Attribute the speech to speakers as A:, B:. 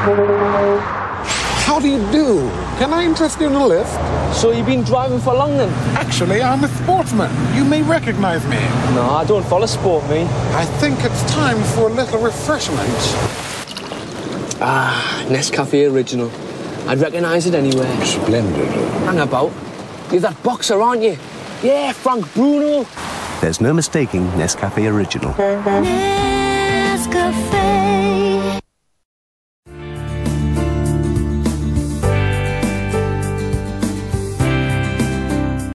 A: How do you do? Can I interest you in a lift?
B: So you've been driving for long then?
A: Actually, I'm a sportsman. You may recognize me.
B: No, I don't follow sport, me.
A: I think it's time for a little refreshment.
B: Ah, Nescafe Original. I'd recognise it anywhere.
A: Splendid.
B: Hang about. You're that boxer, aren't you? Yeah, Frank Bruno.
C: There's no mistaking Nescafe Original.
D: Nescafe.